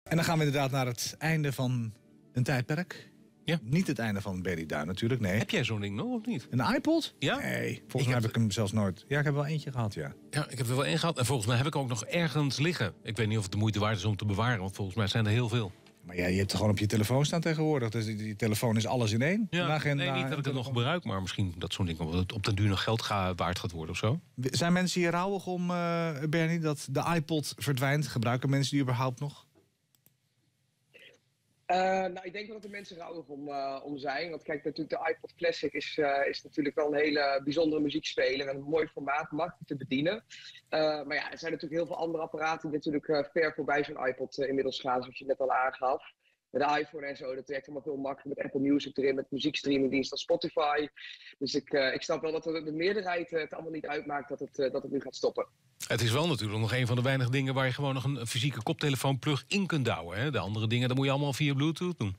En dan gaan we inderdaad naar het einde van een tijdperk. Ja. Niet het einde van Berry Duin natuurlijk, nee. Heb jij zo'n ding nog of niet? Een iPod? Ja? Nee, volgens mij heb ik hem zelfs nooit. Ja, ik heb wel eentje gehad, ja. Ja, ik heb er wel één gehad. En volgens mij heb ik ook nog ergens liggen. Ik weet niet of het de moeite waard is om te bewaren, want volgens mij zijn er heel veel. Maar ja, je hebt het gewoon op je telefoon staan tegenwoordig. Dus die telefoon is alles in één. Ja, Een agenda, nee, niet dat ik het nog gebruik, maar misschien dat zo'n ding op den duur nog geld waard gaat worden of zo. Zijn mensen hier rouwig om, Bernie, dat de iPod verdwijnt? Gebruiken mensen die überhaupt nog? Nou, ik denk wel dat de mensen rouwig om zijn. Want kijk, natuurlijk de iPod Classic is natuurlijk wel een hele bijzondere muziekspeler. En een mooi formaat, makkelijk te bedienen. Maar ja, er zijn natuurlijk heel veel andere apparaten die natuurlijk ver voorbij zo'n iPod inmiddels gaan. Zoals je net al aangaf. Met de iPhone en zo, dat werkt allemaal veel makkelijker. Met Apple Music erin, met muziekstreamingdienst als Spotify. Dus ik snap wel dat de meerderheid het allemaal niet uitmaakt dat het nu gaat stoppen. Het is wel natuurlijk nog een van de weinige dingen waar je gewoon nog een fysieke koptelefoon plug in kunt douwen. Hè? De andere dingen, dat moet je allemaal via Bluetooth doen.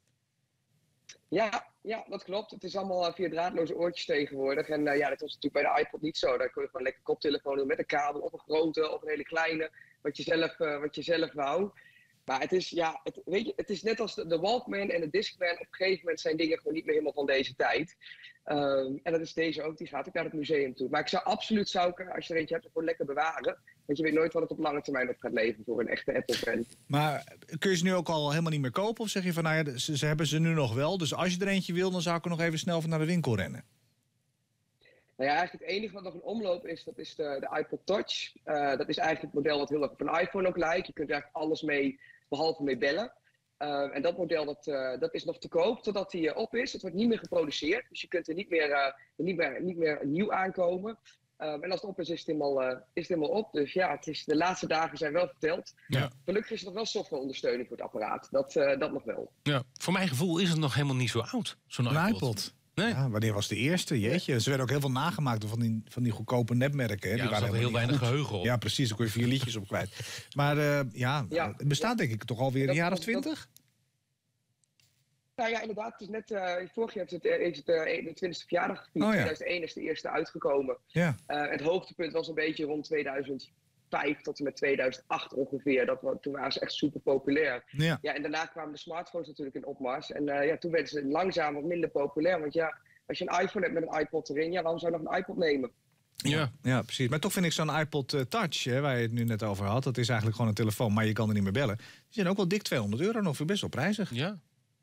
Ja, dat klopt. Het is allemaal via draadloze oortjes tegenwoordig. En dat was natuurlijk bij de iPod niet zo. Daar kun je gewoon lekker koptelefoon doen met een kabel of een grote of een hele kleine. Wat je zelf wou. Maar het is, weet je, het is net als de Walkman en de Discman. Op een gegeven moment zijn dingen gewoon niet meer helemaal van deze tijd. En dat is deze ook. Die gaat ook naar het museum toe. Maar ik zou absoluut, als je er eentje hebt, gewoon lekker bewaren. Want je weet nooit wat het op lange termijn op gaat leveren voor een echte Apple-fan. Maar kun je ze nu ook al helemaal niet meer kopen? Of zeg je van, nou ja, ze hebben ze nu nog wel. Dus als je er eentje wil, dan zou ik er nog even snel van naar de winkel rennen. Nou ja, eigenlijk het enige wat nog in omloop is, dat is de iPod Touch. Dat is eigenlijk het model wat heel erg op een iPhone ook lijkt. Je kunt er eigenlijk alles mee, behalve mee bellen. En dat model dat is nog te koop totdat hij op is. Het wordt niet meer geproduceerd, dus je kunt er niet meer nieuw aankomen. En als het op is, is het helemaal op. Dus ja, de laatste dagen zijn wel verteld. Ja. Gelukkig is er nog wel softwareondersteuning voor het apparaat. Dat nog wel. Ja, voor mijn gevoel is het nog helemaal niet zo oud, zo'n Een iPod. iPod. Nee. Ja, wanneer was de eerste? Jeetje. Ze werden ook heel veel nagemaakt van die goedkope netmerken. Hè. Ja, Die er zat heel weinig geheugen op. Ja, precies. Daar kon je 4 liedjes op kwijt. Maar het bestaat denk ik toch alweer een jaar of 20? Nou ja, inderdaad. Het is net, vorig jaar is het de 20e verjaardag gevierd. Oh, ja. 2001 is de eerste uitgekomen. Ja. Het hoogtepunt was een beetje rond 2005 tot en met 2008 ongeveer. Toen waren ze echt super populair. Ja. Ja, en daarna kwamen de smartphones natuurlijk in opmars. En toen werden ze langzaam wat minder populair. Want ja, als je een iPhone hebt met een iPod erin, ja, waarom zou je nog een iPod nemen? Ja, Precies. Maar toch vind ik zo'n iPod Touch, hè, waar je het nu net over had, dat is eigenlijk gewoon een telefoon, maar je kan er niet meer bellen. Die zijn ook wel dik €200 nog, best wel prijzig. Ja.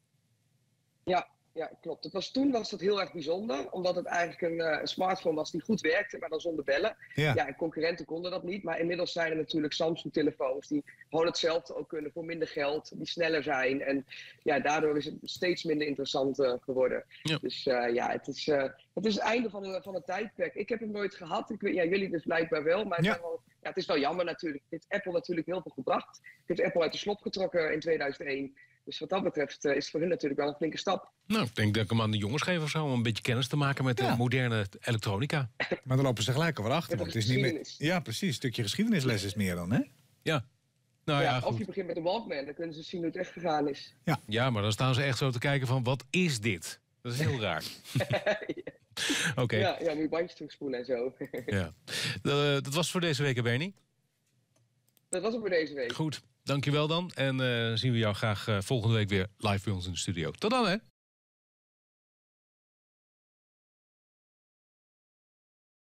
Ja, klopt. Toen was dat heel erg bijzonder, omdat het eigenlijk een smartphone was die goed werkte, maar dan zonder bellen. Ja. En concurrenten konden dat niet. Maar inmiddels zijn er natuurlijk Samsung-telefoons die gewoon hetzelfde ook kunnen voor minder geld, die sneller zijn. En ja, daardoor is het steeds minder interessant geworden. Ja. Dus het is het einde van het tijdperk. Ik heb hem nooit gehad. Jullie dus blijkbaar wel. Maar het is wel jammer natuurlijk. Het heeft Apple natuurlijk heel veel gebracht. Het heeft Apple uit de slop getrokken in 2001. Dus wat dat betreft is het voor hun natuurlijk wel een flinke stap. Nou, ik denk dat ik hem aan de jongens geef of zo, om een beetje kennis te maken met moderne elektronica. Maar dan lopen ze gelijk alweer achter. Want het is niet meer. Geschiedenis. Ja, precies. Een stukje geschiedenisles is meer dan, hè? Ja. Nou ja, Of goed. je begint met een Walkman, dan kunnen ze zien hoe het echt gegaan is. Ja, maar dan staan ze echt zo te kijken van, wat is dit? Dat is heel raar. Oké. Ja, moet je bandjes terugspoelen en zo. Ja. Dat was voor deze week, hè, Bernie. Dat was het voor deze week. Goed, dankjewel dan. En zien we jou graag volgende week weer live bij ons in de studio. Tot dan, hè?